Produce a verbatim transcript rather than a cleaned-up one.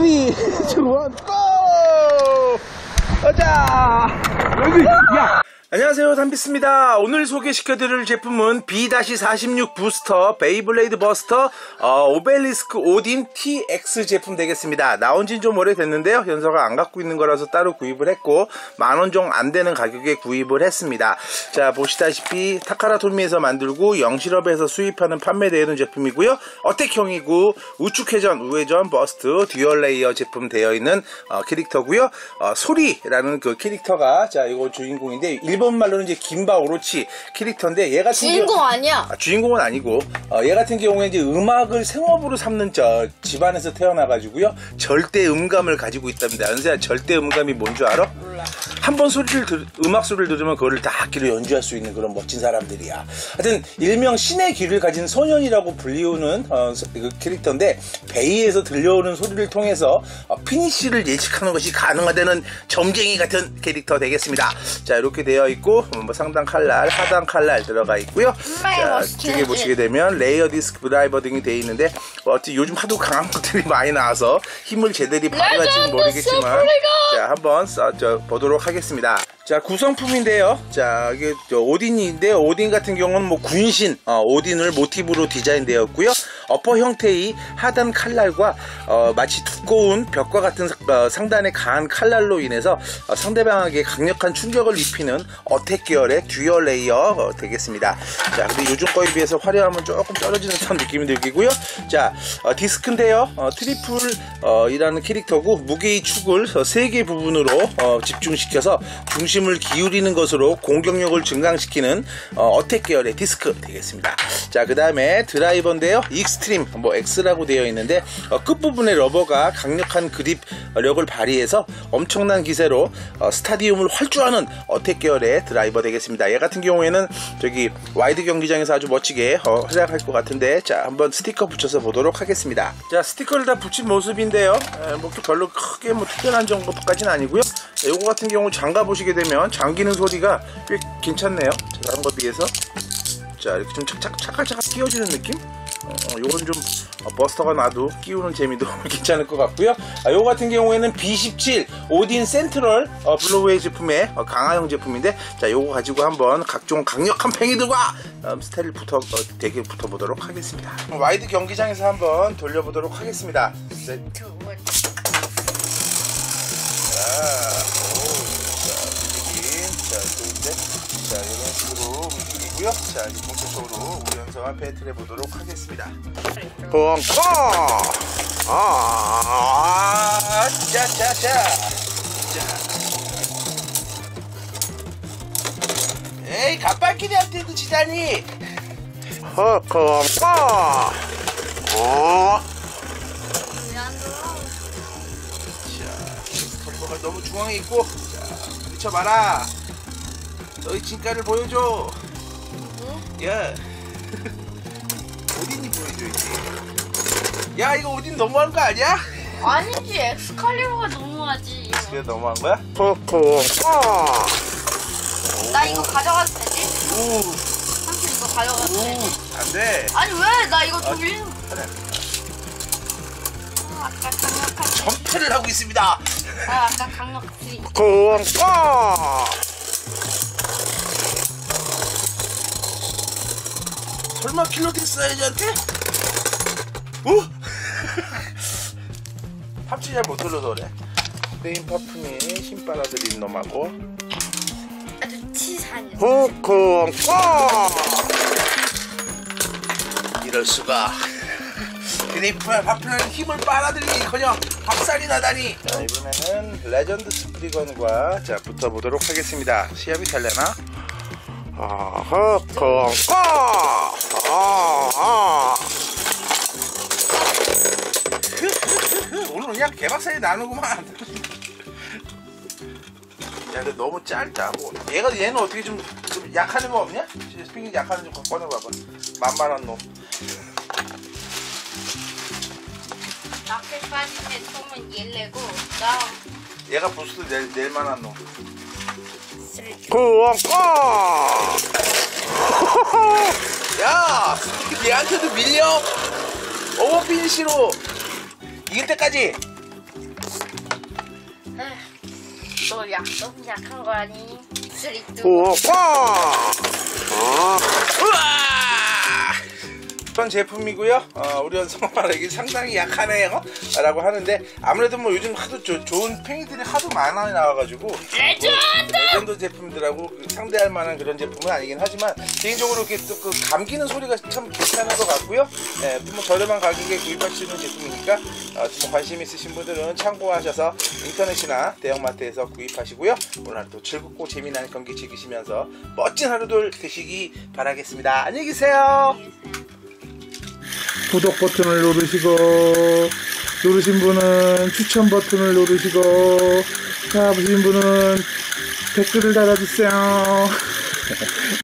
삼, 이, 일, 고! 가자! 여기, 야! 안녕하세요, 담비스입니다. 오늘 소개시켜드릴 제품은 비 사십육 부스터 베이블레이드 버스터 어, 오벨리스크 오딘 티엑스 제품 되겠습니다. 나온지는 좀 오래됐는데요, 현서가 안 갖고 있는 거라서 따로 구입을 했고 만원 정 안되는 가격에 구입을 했습니다. 자, 보시다시피 타카라토미에서 만들고 영실업에서 수입하는 판매되는 제품이고요, 어택형이고 우측회전 우회전 버스트 듀얼 레이어 제품 되어 있는 어, 캐릭터고요. 어, 소리라는 그 캐릭터가 자 이거 주인공인데 일본 말로는 이제 김바 오로치 캐릭터인데, 얘 같은 주인공 경우, 아니야. 아, 주인공은 아니고 어, 얘 같은 경우에 이제 음악을 생업으로 삼는 저 집안에서 태어나가지고요, 절대 음감을 가지고 있답니다. 연세야, 절대 음감이 뭔 줄 알아? 몰라. 한 번 소리를 들, 음악 소리를 들으면 그거를 다 악기로 연주할 수 있는 그런 멋진 사람들이야. 하여튼 일명 신의 귀를 가진 소년이라고 불리우는 어, 그 캐릭터인데, 베이에서 들려오는 소리를 통해서 어, 피니쉬를 예측하는 것이 가능하다는 점쟁이 같은 캐릭터 되겠습니다. 자, 이렇게 되어 있고 뭐 상단 칼날, 하단 칼날 들어가 있고요. 자, 뒤에 보시게 되면 레이어 디스크 드라이버 등이 되어 있는데, 어, 요즘 하도 강한 것들이 많이 나와서 힘을 제대로 발휘할지는 모르겠지만, 자, 한번 써, 저, 보도록 하겠습니다. 자, 구성품인데요. 자, 이게 저 오딘인데, 오딘 같은 경우는 뭐 군신, 어, 오딘을 모티브로 디자인되었고요. 어퍼 형태의 하단 칼날과 어, 마치 두꺼운 벽과 같은 어, 상단의 강한 칼날로 인해서 어, 상대방에게 강력한 충격을 입히는 어택 계열의 듀얼 레이어 어, 되겠습니다. 자, 근데 요즘 거에 비해서 화려함은 조금 떨어지는 듯한 느낌이 들기고요. 자, 어, 디스크인데요. 어, 트리플 어, 이라는 캐릭터고, 무게의 축을 세 개 부분으로 어, 집중시켜서 중심을 기울이는 것으로 공격력을 증강시키는 어, 어택 계열의 디스크 되겠습니다. 자, 그 다음에 드라이버인데요. 익스트림, 뭐 X라고 되어 있는데, 어, 끝부분의 러버가 강력한 그립력을 발휘해서 엄청난 기세로 어, 스타디움을 활주하는 어택 계열의 드라이버 되겠습니다. 얘 같은 경우에는 저기 와이드 경기장에서 아주 멋지게 어, 활약할 것 같은데, 자, 한번 스티커 붙여서 보도록 하겠습니다. 자, 스티커를 다 붙인 모습인데요, 에, 뭐 별로 크게 뭐 특별한 정도까지는 아니고요. 자, 요거 같은 경우 잠가 보시게 되면 잠기는 소리가 꽤 괜찮네요. 자, 다른 것에 비해서. 자, 이렇게 좀 착착 차칼차칼 끼워지는 느낌? 어, 요건 좀 어, 버스터가 나도 끼우는 재미도 괜찮을 것 같고요. 아, 요거 같은 경우에는 비 십칠 오딘 센트럴 어, 블로웨이 제품의 어, 강화형 제품인데, 자, 요거 가지고 한번 각종 강력한 팽이들과 어, 스타일을 붙어, 어, 대게 붙어보도록 하겠습니다. 와이드 경기장에서 한번 돌려보도록 하겠습니다. 네. 자, 오, 자, 좋은데? 자, 이런 식으로 움직이고요. 자, 이제 본격적으로 우리 연성을 배틀해 보도록 하겠습니다. 펑커! 아, 자, 자, 자. 자. 에이, 갑발끼리한테도 지다니! 펑커! 어. 자, 너무 중앙에 있고, 자, 미쳐봐라. 너희 진가를 보여줘. 응? 야, 오딘이 보여줘야지. 야, 이거 오딘 너무한 거 아니야? 아니지, 엑스칼리버가 너무하지. 그게 너무한 거야? 코코. 아. 나 이거 가져가도 되지? 오. 삼촌 이거 가져가도 되지? 안 돼. 아니 왜? 나 이거 아, 좀 일. 그래. 아까 강력한. 전패를 하고 있습니다. 아, 아까 강력지. 코코. 설마 킬로틱스 사이즈한테? 오? 팝치 잘 못 돌려서 그래. 페인 파풍에 힘 빨아들인 놈하고 아주 치사한 녀석. 콩콩. 이럴 수가. 그리프야 파풍에 힘을 빨아들이기커녕 박살이 나다니. 자, 이번에는 레전드 스프리건과 자 붙어보도록 하겠습니다. 시합이 되려나? 아, 콩콩. 아, 아. 오늘 그냥 개박살이 나는구만. 야, 근데 너무 짧다. 뭐, 얘가 얘는 어떻게 좀, 좀 약하는 거 없냐? 스프링 약하는 좀 꺼내봐봐. 만만한 놈. 낙해 빠진 애 처음엔 얘 내고, 그다음 얘가 부스트 낼, 낼 만한 놈. 구워. 야, 얘한테도 밀려. 오버피니시로 이길 때까지 너 약, 너무 약한 거 아니? 쓰리, 투. 오, 꽝! 어. 우와! 이런 제품이고요. 어, 우리 연성말에게 상당히 약하네요. 라고 하는데 아무래도 뭐 요즘 하도 조, 좋은 팽이들이 하도 많이 나와가지고 레전드! 뭐, 레전드 제품들하고 상대할 만한 그런 제품은 아니긴 하지만 개인적으로 이렇게 또 그 감기는 소리가 참 괜찮은 것 같고요. 예, 뭐 저렴한 가격에 구입할 수 있는 제품이니까 어, 뭐 관심 있으신 분들은 참고하셔서 인터넷이나 대형마트에서 구입하시고요. 오늘 하루도 즐겁고 재미난 경기 즐기시면서 멋진 하루들 되시기 바라겠습니다. 안녕히 계세요. 구독 버튼을 누르시고 누르신 분은 추천 버튼을 누르시고 자 보신 분은 댓글을 달아주세요.